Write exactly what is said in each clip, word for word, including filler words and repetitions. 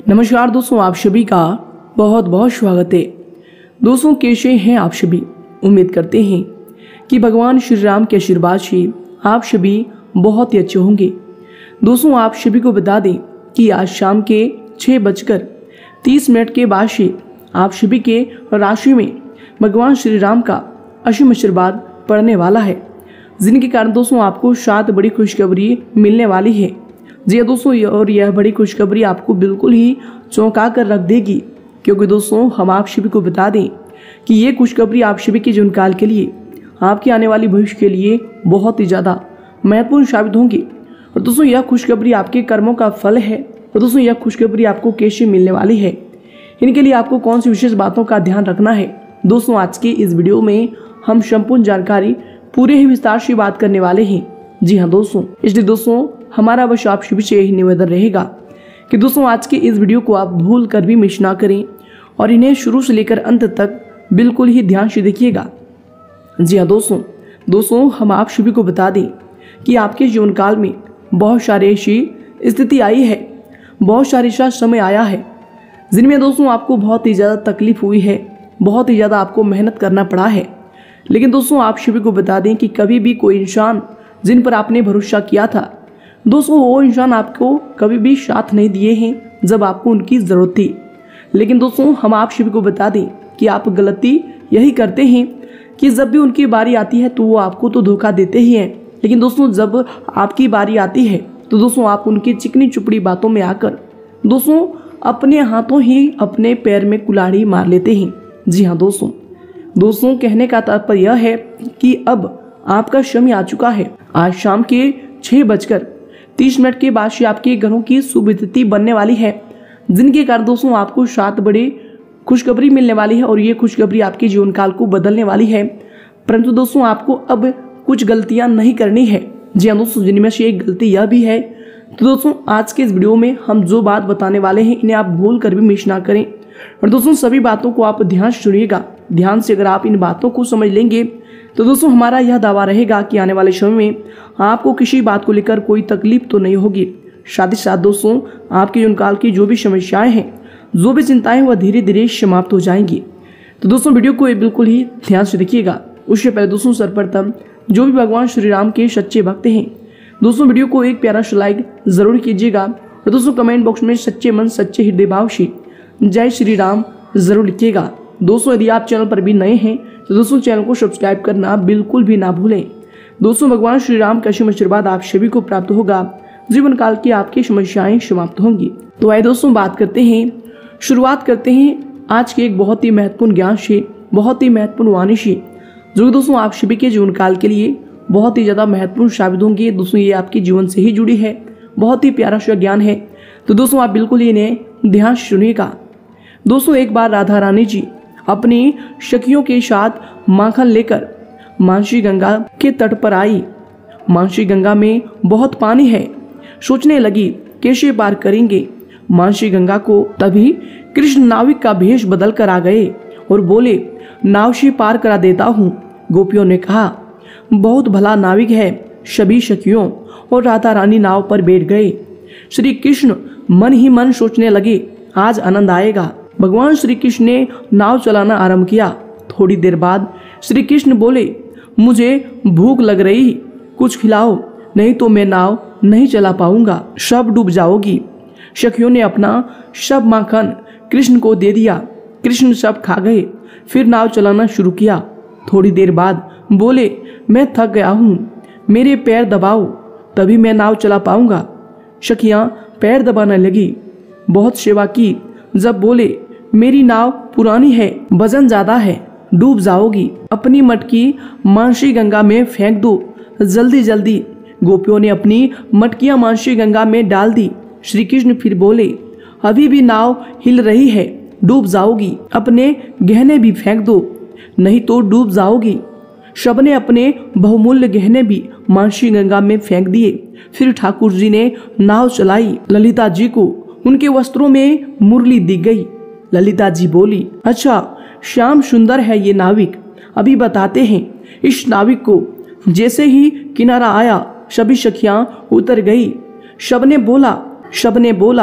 नमस्कार दोस्तों, आप सभी का बहुत बहुत स्वागत है। दोस्तों, कैसे हैं आप सभी? उम्मीद करते हैं कि भगवान श्री राम के आशीर्वाद से आप सभी बहुत ही अच्छे होंगे। दोस्तों, आप सभी को बता दें कि आज शाम के छः बजकर तीस मिनट के बाद से आप सभी के राशि में भगवान श्री राम का असीम आशीर्वाद पड़ने वाला है, जिनके कारण दोस्तों आपको सात बड़ी खुशखबरी मिलने वाली है। जी हाँ दोस्तों, और यह बड़ी खुशखबरी आपको बिल्कुल ही चौंका कर रख देगी, क्योंकि दोस्तों हम आप सभी को बता दें कि ये खुशखबरी आप सभी के जीवन काल के लिए, आपके आने वाली भविष्य के लिए बहुत ही ज़्यादा महत्वपूर्ण साबित होंगी। और दोस्तों यह खुशखबरी आपके कर्मों का फल है। और दोस्तों यह खुशखबरी आपको कैसे मिलने वाली है, इनके लिए आपको कौन सी विशेष बातों का ध्यान रखना है, दोस्तों आज की इस वीडियो में हम संपूर्ण जानकारी पूरे ही विस्तार से बात करने वाले हैं। जी हाँ दोस्तों, इसलिए दोस्तों हमारा बस आप सभी से यही निवेदन रहेगा कि दोस्तों आज के इस वीडियो को आप भूल कर भी मिस ना करें और इन्हें शुरू से लेकर अंत तक बिल्कुल ही ध्यान से देखिएगा। जी हाँ दोस्तों दोस्तों हम आप सभी को बता दें कि आपके जीवन काल में बहुत सारी ऐसी स्थिति आई है, बहुत सारी ऐसा समय आया है जिनमें दोस्तों आपको बहुत ही ज़्यादा तकलीफ हुई है, बहुत ही ज़्यादा आपको मेहनत करना पड़ा है। लेकिन दोस्तों आप सभी को बता दें कि कभी भी कोई इंसान जिन पर आपने भरोसा किया था, दोस्तों वो इंसान आपको कभी भी साथ नहीं दिए हैं जब आपको उनकी ज़रूरत थी। लेकिन दोस्तों हम आप सभी को बता दें कि आप गलती यही करते हैं कि जब भी उनकी बारी आती है तो वो आपको तो धोखा देते ही हैं, लेकिन दोस्तों जब आपकी बारी आती है तो दोस्तों आप उनकी चिकनी चुपड़ी बातों में आकर दोस्तों अपने हाथों ही अपने पैर में कुल्हाड़ी मार लेते हैं। जी हाँ दोस्तों दोस्तों कहने का तात्पर्य यह है कि अब आपका समय आ चुका है। आज शाम के छः बजकर तीस मिनट के बाद से आपके घरों की शुभ तिथि बनने वाली है, जिनके कारण दोस्तों आपको सात बड़ी खुशखबरी मिलने वाली है और ये खुशखबरी आपके जीवन काल को बदलने वाली है। परंतु दोस्तों आपको अब कुछ गलतियां नहीं करनी है। जी हाँ दोस्तों, जिनमें से एक गलती यह भी है। तो दोस्तों आज के इस वीडियो में हम जो बात बताने वाले हैं इन्हें आप भूल कर भी मिस ना करें। और दोस्तों सभी बातों को आप ध्यान से सुनिएगा। ध्यान से अगर आप इन बातों को समझ लेंगे तो दोस्तों हमारा यह दावा रहेगा कि आने वाले समय में आपको किसी बात को लेकर कोई तकलीफ तो नहीं होगी। साथ ही साथ दोस्तों आपके जीवन काल की जो भी समस्याएं हैं, जो भी चिंताएं, वह धीरे धीरे समाप्त हो जाएंगी। तो दोस्तों वीडियो को बिल्कुल ही ध्यान से देखिएगा। उससे पहले दोस्तों सर्वप्रथम जो भी भगवान श्री राम के सच्चे भक्त हैं, दोस्तों वीडियो को एक प्यारा सा लाइक जरूर कीजिएगा। और दोस्तों कमेंट बॉक्स में सच्चे मन सच्चे हृदय भाव से जय श्री राम जरूर लिखिएगा। दोस्तों यदि आप चैनल पर भी नए हैं तो दोस्तों चैनल को सब्सक्राइब करना बिल्कुल भी ना भूलें। दोस्तों भगवान श्री राम का असीम आशीर्वाद आप सभी को प्राप्त होगा, जीवन काल की आपकी समस्याएं समाप्त होंगी। तो आइए दोस्तों बात करते हैं, शुरुआत करते हैं आज के एक बहुत ही महत्वपूर्ण ज्ञान से, बहुत ही महत्वपूर्ण वाणी से, जो दोस्तों आप सभी के जीवन काल के लिए बहुत ही ज़्यादा महत्वपूर्ण साबित होंगी। दोस्तों ये आपके जीवन से ही जुड़ी है, बहुत ही प्यारा सा ज्ञान है। तो दोस्तों आप बिल्कुल इन्हें ध्यान से सुनिएगा। दोस्तों एक बार राधा रानी जी अपनी सखियों के साथ माखन लेकर मानसी गंगा के तट पर आई। मानसी गंगा में बहुत पानी है, सोचने लगी कैसे पार करेंगे मानसी गंगा को। तभी कृष्ण नाविक का भेष बदल कर आ गए और बोले, नाव से पार करा देता हूँ। गोपियों ने कहा, बहुत भला नाविक है। सभी सखियों और राधा रानी नाव पर बैठ गए। श्री कृष्ण मन ही मन सोचने लगे, आज आनंद आएगा। भगवान श्री कृष्ण ने नाव चलाना आरंभ किया। थोड़ी देर बाद श्री कृष्ण बोले, मुझे भूख लग रही, कुछ खिलाओ, नहीं तो मैं नाव नहीं चला पाऊंगा, सब डूब जाओगी। सखियों ने अपना सब माखन कृष्ण को दे दिया। कृष्ण सब खा गए, फिर नाव चलाना शुरू किया। थोड़ी देर बाद बोले, मैं थक गया हूँ, मेरे पैर दबाओ, तभी मैं नाव चला पाऊंगा। सखियाँ पैर दबाने लगी, बहुत सेवा की। जब बोले, मेरी नाव पुरानी है, वजन ज्यादा है, डूब जाओगी, अपनी मटकी मानसी गंगा में फेंक दो, जल्दी जल्दी। गोपियों ने अपनी मटकियां मानसी गंगा में डाल दी। श्री कृष्ण फिर बोले, अभी भी नाव हिल रही है, डूब जाओगी, अपने गहने भी फेंक दो, नहीं तो डूब जाओगी। सबने अपने बहुमूल्य गहने भी मानसी गंगा में फेंक दिए। फिर ठाकुर जी ने नाव चलाई। ललिता जी को उनके वस्त्रों में मुरली दी गई। ललिता जी बोली, अच्छा श्याम सुंदर है ये नाविक, अभी बताते हैं इस नाविक को। जैसे ही किनारा आया सभी सखियां उतर गई। सबने बोला सबने बोला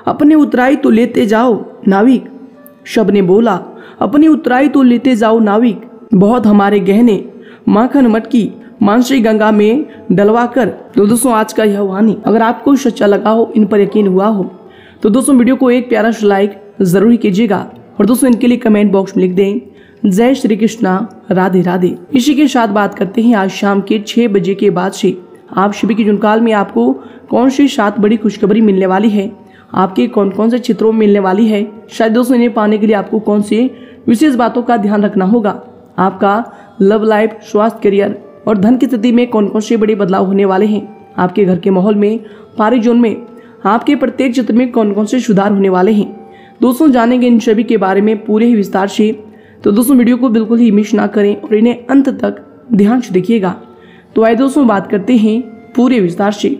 अपनी उतराई तो लेते जाओ नाविक। शब ने बोला, अपनी उतराई तो लेते जाओ नाविक, बहुत हमारे गहने माखन मटकी मानसी गंगा में डलवा कर। तो दोस्तों आज का यह वाणी अगर आपको सच्चा लगा हो, इन पर यकीन हुआ हो, तो दोस्तों वीडियो को एक प्यारा सा लाइक जरूर कीजिएगा और दोस्तों इनके लिए कमेंट बॉक्स में लिख दें जय श्री कृष्णा, राधे राधे। इसी के साथ बात करते हैं आज शाम के छह बजे के बाद से आप सभी के जुनकाल में आपको कौन सी सात बड़ी खुशखबरी मिलने वाली है, आपके कौन कौन से चित्रों में मिलने वाली है, शायद दोस्तों इन्हें पाने के लिए आपको कौन से विशेष बातों का ध्यान रखना होगा, आपका लव लाइफ, स्वास्थ्य, करियर और धन की स्थिति में कौन कौन से बड़े बदलाव होने वाले हैं, आपके घर के माहौल में, पारी जोन में आपके प्रत्येक क्षेत्र में कौन कौन से सुधार होने वाले हैं, दोस्तों जानेंगे इन सभी के बारे में पूरे ही विस्तार से। तो दोस्तों वीडियो को बिल्कुल ही मिस ना करें और इन्हें अंत तक ध्यान से देखिएगा। तो आइए दोस्तों बात करते हैं पूरे विस्तार से।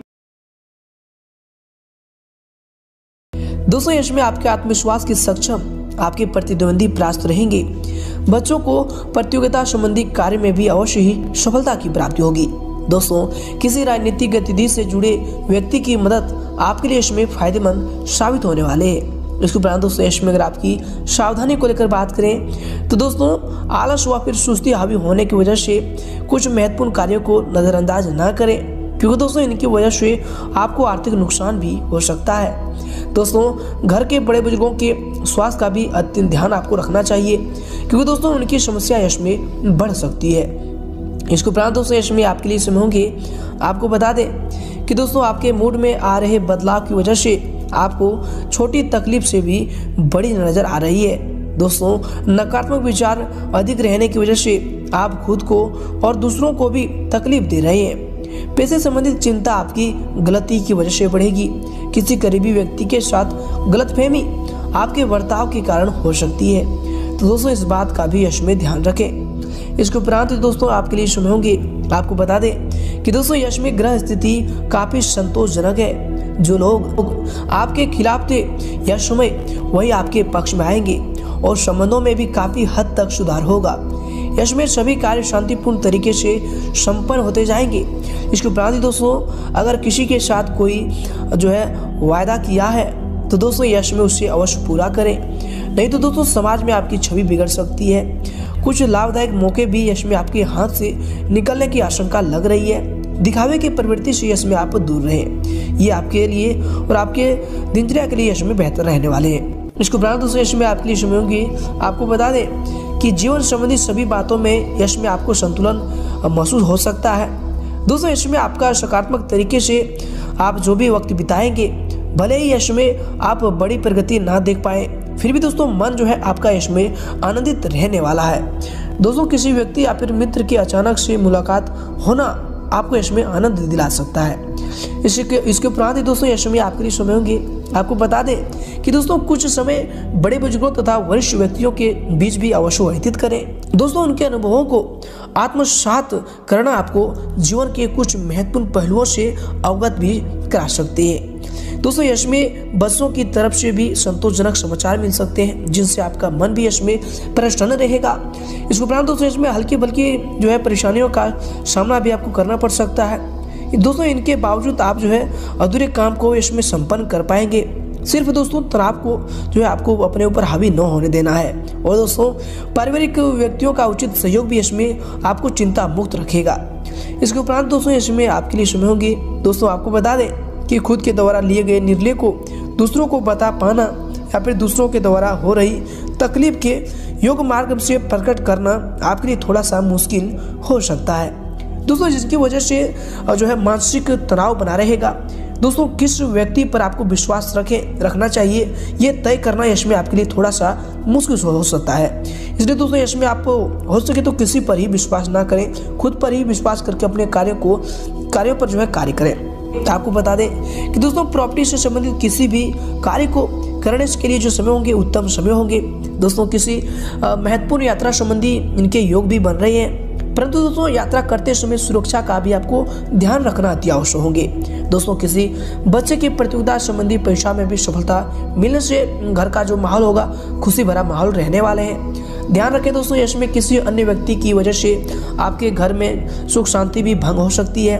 दोस्तों यश में आपके आत्मविश्वास की सक्षम आपके प्रतिद्वंदी परास्त रहेंगे। बच्चों को प्रतियोगिता संबंधी कार्य में भी अवश्य ही सफलता की प्राप्ति होगी। दोस्तों किसी राजनीतिक गतिविधि से जुड़े व्यक्ति की मदद आपके लिए इसमें फायदेमंद साबित होने वाले हैं। इसके उपरांत दोस्तों यश में अगर आपकी सावधानी को लेकर बात करें तो दोस्तों आलस व फिर सुस्ती हावी होने की वजह से कुछ महत्वपूर्ण कार्यों को नजरअंदाज न करें, क्योंकि दोस्तों इनकी वजह से आपको आर्थिक नुकसान भी हो सकता है। दोस्तों घर के बड़े बुजुर्गों के स्वास्थ्य का भी अत्यंत ध्यान आपको रखना चाहिए, क्योंकि दोस्तों उनकी समस्या यश में बढ़ सकती है। इसके उपरांत दोस्तों यश में आपके लिए समय होंगे, आपको बता दें कि दोस्तों आपके मूड में आ रहे बदलाव की वजह से आपको छोटी तकलीफ से भी बड़ी नजर आ रही है। दोस्तों नकारात्मक विचार अधिक रहने की वजह से आप खुद को और दूसरों को भी तकलीफ दे रहे हैं। पैसे संबंधित चिंता आपकी गलती की वजह से बढ़ेगी। किसी करीबी व्यक्ति के साथ गलतफहमी आपके बर्ताव के कारण हो सकती है, तो दोस्तों इस बात का भी यश में ध्यान रखें। इसके उपरांत दोस्तों आपके लिए समय होंगे, आपको बता दें कि दोस्तों यश में ग्रह स्थिति काफी संतोषजनक है। जो लोग आपके खिलाफ थे यह समय वही आपके पक्ष में आएंगे और संबंधों में भी काफी हद तक सुधार होगा। यश में सभी कार्य शांतिपूर्ण तरीके से संपन्न होते जाएंगे। इसके उपरांत दोस्तों अगर किसी के साथ कोई जो है वायदा किया है तो दोस्तों यश में उसे अवश्य पूरा करें, नहीं तो दोस्तों समाज में आपकी छवि बिगड़ सकती है। कुछ लाभदायक मौके भी यश में आपके हाथ से निकलने की आशंका लग रही है। दिखावे की प्रवृत्ति से यश में आप दूर रहें, ये आपके लिए और आपके दिनचर्या के लिए यश में बेहतर रहने वाले हैं। इसके उपरांत दोस्तों यश में आपके लिए समय होंगे, आपको बता दें कि जीवन संबंधी सभी बातों में यश में आपको संतुलन महसूस हो सकता है। दोस्तों यश में आपका सकारात्मक तरीके से आप जो भी वक्त बिताएंगे, भले ही यश में आप बड़ी प्रगति ना देख पाए, फिर भी दोस्तों मन जो है आपका यश में आनंदित रहने वाला है। दोस्तों किसी व्यक्ति या फिर मित्र की अचानक से मुलाकात होना आपको यश में आनंद दिला सकता है। इसके इसके उपरांत दोस्तों यश में आपके लिए समय होंगे, आपको बता दें कि दोस्तों कुछ समय बड़े बुजुर्गों तथा वरिष्ठ व्यक्तियों के बीच भी अवश्य व्यतीत करें। दोस्तों उनके अनुभवों को आत्मसात करना आपको जीवन के कुछ महत्वपूर्ण पहलुओं से अवगत भी करा सकते हैं। दोस्तों यश में बच्चों की तरफ से भी संतोषजनक समाचार मिल सकते हैं, जिनसे आपका मन भी यश में प्रसन्न रहेगा। इस उपरांत दोस्तों यश में हल्की बल्कि जो है परेशानियों का सामना भी आपको करना पड़ सकता है। दोस्तों इनके बावजूद आप जो है अधूरे काम को यश में संपन्न कर पाएंगे। सिर्फ दोस्तों तनाव को जो है आपको अपने ऊपर हावी न होने देना है, और दोस्तों पारिवारिक व्यक्तियों का उचित सहयोग भी इसमें आपको चिंता मुक्त रखेगा। इसके उपरांत दोस्तों इसमें आपके लिए समय होंगे। दोस्तों आपको बता दें कि खुद के द्वारा लिए गए निर्णय को दूसरों को बता पाना या फिर दूसरों के द्वारा हो रही तकलीफ के योग मार्ग से प्रकट करना आपके लिए थोड़ा सा मुश्किल हो सकता है दोस्तों, जिसकी वजह से जो है मानसिक तनाव बना रहेगा। दोस्तों किस व्यक्ति पर आपको विश्वास रखें रखना चाहिए ये तय करना यश में आपके लिए थोड़ा सा मुश्किल हो सकता है। इसलिए दोस्तों यश में आप हो सके तो किसी पर ही विश्वास ना करें, खुद पर ही विश्वास करके अपने कार्यों को कार्यों पर जो है कार्य करें। आपको बता दें कि दोस्तों प्रॉपर्टी से संबंधित किसी भी कार्य को करने के लिए जो समय होंगे उत्तम समय होंगे। दोस्तों किसी महत्वपूर्ण यात्रा संबंधी इनके योग भी बन रहे हैं, परंतु दोस्तों यात्रा करते समय सुरक्षा का भी आपको ध्यान रखना अति आवश्यक होंगे। दोस्तों किसी बच्चे की प्रतियोगिता संबंधी परीक्षा में भी सफलता मिलने से घर का जो माहौल होगा खुशी भरा माहौल रहने वाले हैं। ध्यान रखें दोस्तों यश में किसी अन्य व्यक्ति की वजह से आपके घर में सुख शांति भी भंग हो सकती है।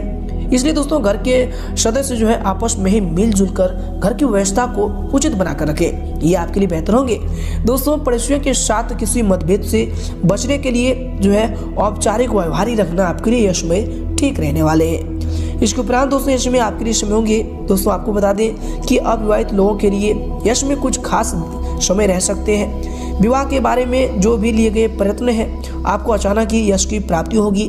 इसलिए दोस्तों घर के सदस्य जो है आपस में ही मिलजुल कर घर की व्यवस्था को उचित बनाकर रखें, ये आपके लिए बेहतर होंगे। दोस्तों पड़ोसियों के साथ किसी मतभेद से बचने के लिए जो है औपचारिक व्यवहार रखना आपके लिए यश में ठीक रहने वाले हैं। इसके उपरांत दोस्तों यश में आपके लिए समय होंगे। दोस्तों आपको बता दें कि अविवाहित लोगों के लिए यश में कुछ खास समय रह सकते हैं। विवाह के बारे में जो भी लिए गए प्रयत्न हैं आपको अचानक ही यश की प्राप्ति होगी।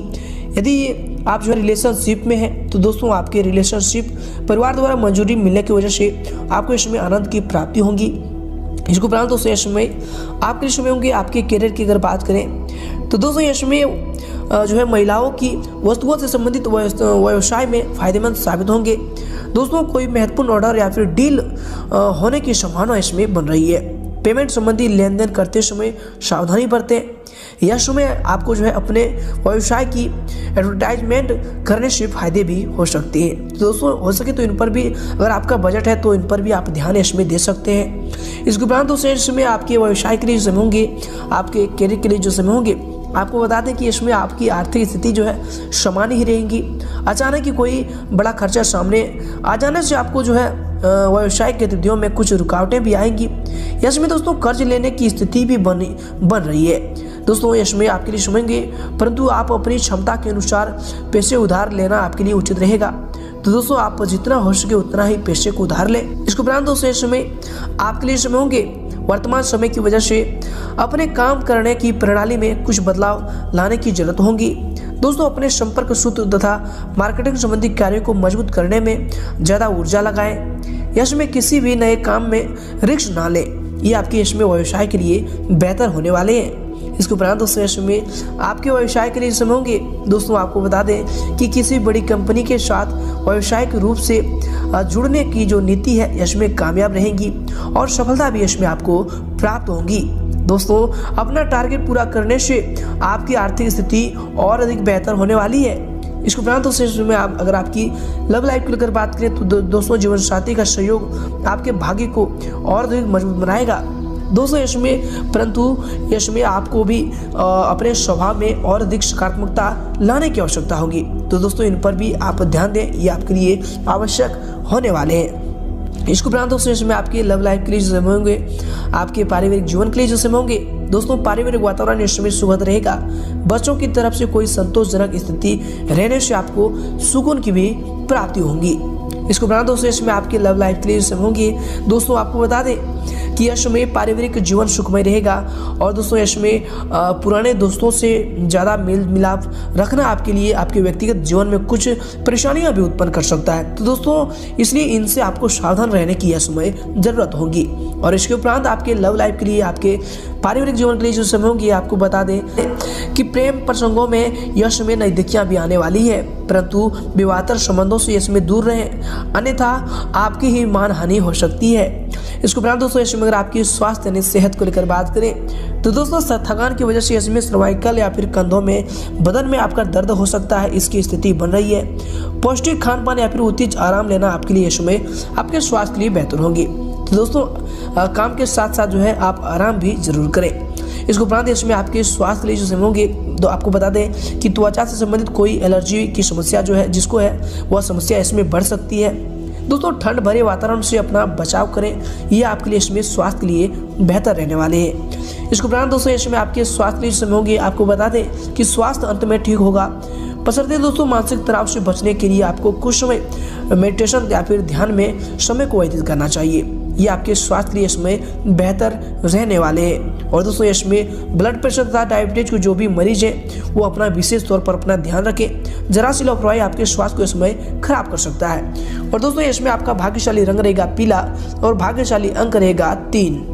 यदि आप जो है रिलेशनशिप में हैं तो दोस्तों आपके रिलेशनशिप परिवार द्वारा मंजूरी मिलने की वजह से आपको इसमें आनंद की प्राप्ति होगी। इसके उपरांत दोस्तों यश में आपके समय होंगे आपके करियर की अगर बात करें तो दोस्तों यश में जो है महिलाओं की वस्तुओं से संबंधित व्यवसाय में फायदेमंद साबित होंगे। दोस्तों कोई महत्वपूर्ण ऑर्डर या फिर डील होने की संभावना इसमें बन रही है। पेमेंट संबंधी लेन देन करते समय सावधानी बरतें। यह समय आपको जो है अपने व्यवसाय की एडवर्टाइजमेंट करने से फायदे भी हो सकते हैं। तो दोस्तों हो सके तो इन पर भी अगर आपका बजट है तो इन पर भी आप ध्यान इसमें दे सकते हैं। इसके उपरांत दोस्तों इसमें आपके व्यवसाय के लिए जो समय होंगे आपके करियर के लिए जो समय होंगे आपको बता दें कि इसमें आपकी आर्थिक स्थिति जो है सामान्य ही रहेगी। अचानक ही कोई बड़ा खर्चा सामने आ जाने से आपको जो है व्यवसाय गतिविधियों में कुछ रुकावटें भी आएंगी। इसमें दोस्तों कर्ज लेने की स्थिति भी बन बन रही है। दोस्तों इसमें आपके लिए समझेंगे परंतु आप अपनी क्षमता के अनुसार पैसे उधार लेना आपके लिए उचित रहेगा। तो दोस्तों आप जितना हो सके उतना ही पैसे को उधार लें। इसके उपरांत दोस्तों इस समय आपके लिए समय होंगे वर्तमान समय की वजह से अपने काम करने की प्रणाली में कुछ बदलाव लाने की जरूरत होगी। दोस्तों अपने संपर्क सूत्र तथा मार्केटिंग संबंधी कार्यों को मजबूत करने में ज़्यादा ऊर्जा लगाएं। इसमें किसी भी नए काम में रिस्क ना लें, ये आपके इसमें व्यवसाय के लिए बेहतर होने वाले हैं। इसके उपरांत दोस्तों इसमें आपके व्यवसाय के लिए समय होंगे। दोस्तों आपको बता दें कि किसी बड़ी कंपनी के साथ व्यावसायिक रूप से जुड़ने की जो नीति है इसमें कामयाब रहेगी और सफलता भी इसमें आपको प्राप्त होगी। दोस्तों अपना टारगेट पूरा करने से आपकी आर्थिक स्थिति और अधिक बेहतर होने वाली है। इसके उपरांत दोस्तों इसमें आप अगर आपकी लव लाइफ को लेकर बात करें तो दो, दोस्तों जीवन साथी का सहयोग आपके भाग्य को और अधिक मजबूत बनाएगा। दोस्तों इसमें परंतु इसमें आपको भी आ, अपने स्वभाव में और अधिक सकारात्मकता लाने की आवश्यकता होगी। तो दोस्तों इन पर भी आप ध्यान दें, ये आपके लिए आवश्यक होने वाले हैं। इसके उपरांत दोस्तों इसमें आपके लव लाइफ के लिए जो समय होंगे आपके पारिवारिक जीवन के लिए जो समय होंगे। दोस्तों पारिवारिक वातावरण इस समय सुखद रहेगा। बच्चों की तरफ से कोई संतोषजनक स्थिति रहने से आपको सुकून की भी प्राप्ति होगी। इसके उपरांत दोस्तों इसमें आपके लव लाइफ के लिए जो समय होंगे। दोस्तों आपको बता दें कि यश में पारिवारिक जीवन सुखमय रहेगा और दोस्तों यश में पुराने दोस्तों से ज़्यादा मेल मिलाप रखना आपके लिए आपके व्यक्तिगत जीवन में कुछ परेशानियां भी उत्पन्न कर सकता है। तो दोस्तों इसलिए इनसे आपको सावधान रहने की यह समय ज़रूरत होगी। और इसके उपरांत आपके लव लाइफ के लिए आपके पारिवारिक जीवन के लिए जो समय होगी आपको बता दें कि प्रेम प्रसंगों में यश में नजदीकियां भी आने वाली है, परंतु विवाहेतर संबंधों से इसमें दूर रहें, अन्यथा आपकी ही मान हानि हो सकती है। इसके उपरांत दोस्तों इसमें अगर आपकी स्वास्थ्य यानी सेहत को लेकर बात करें तो दोस्तों थकान की वजह से इसमें सर्वाइकल या फिर कंधों में बदन में आपका दर्द हो सकता है, इसकी स्थिति बन रही है। पौष्टिक खान पान या फिर उचित आराम लेना आपके लिए इसमें आपके स्वास्थ्य के लिए बेहतर होंगे। तो दोस्तों आ, काम के साथ साथ जो है आप आराम भी जरूर करें। इसके उपरांत इसमें आपके स्वास्थ्य के लिए जो समय होंगे तो आपको बता दें कि त्वचा से संबंधित कोई एलर्जी की समस्या जो है जिसको है वह समस्या इसमें बढ़ सकती है। दोस्तों ठंड भरे वातावरण से अपना बचाव करें, यह आपके लिए इसमें स्वास्थ्य के लिए बेहतर रहने वाले हैं। इसके उपरांत दोस्तों इसमें आपके स्वास्थ्य के लिए समय होंगे आपको बता दें कि स्वास्थ्य अंत में ठीक होगा। बशर्ते दोस्तों मानसिक तनाव से बचने के लिए आपको कुछ समय मेडिटेशन या फिर ध्यान में समय को व्यतीत करना चाहिए, ये आपके स्वास्थ्य के लिए इसमें बेहतर रहने वाले हैं। और दोस्तों इसमें ब्लड प्रेशर तथा डायबिटीज के जो भी मरीज हैं वो अपना विशेष तौर पर अपना ध्यान रखें, जरा सी लापरवाही आपके स्वास्थ्य को इसमें खराब कर सकता है। और दोस्तों इसमें आपका भाग्यशाली रंग रहेगा पीला और भाग्यशाली अंक रहेगा तीन।